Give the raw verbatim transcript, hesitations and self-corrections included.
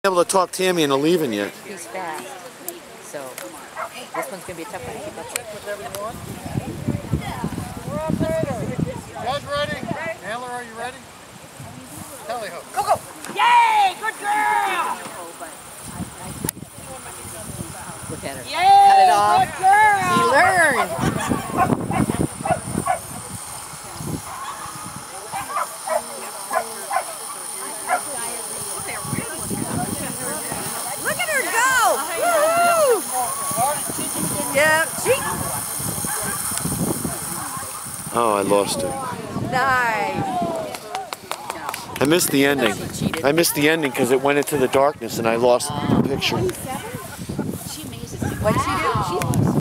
Able to talk Tammy into leaving you. He's fast. So this one's gonna be a tough one to keep up with. Guys ready? Handler, are you ready? Tally ho. Go go! Yay! Good girl! Look at her. Yay! Cut it off. Good girl! He learned. Look at her go! Woo! Yeah, she. Oh, I lost her. Nice. I missed the ending. I missed the ending because it went into the darkness and I lost the picture. What'd she do?